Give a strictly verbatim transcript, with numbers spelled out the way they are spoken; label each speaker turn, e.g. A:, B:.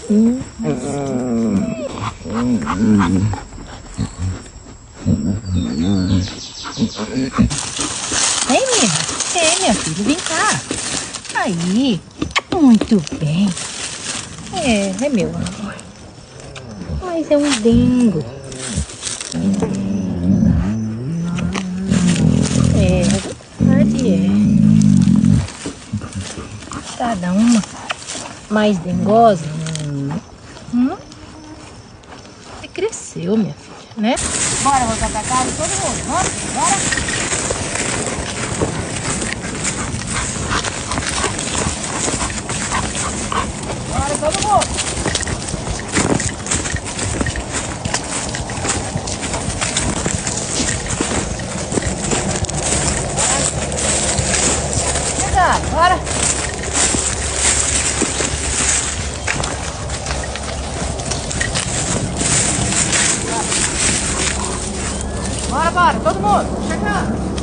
A: Hum. Vem, minha. Vem, minha filha. Vem cá. Aí. Muito bem. É, é meu amor. Mas é um dengo. É, verdade é. Cada uma mais dengosa. Hum? Você cresceu, minha filha, né? Bora voltar pra casa, todo mundo. Vamos, bora. Bora, todo mundo. Cuidado, bora. Bora, bora, todo mundo, chegando.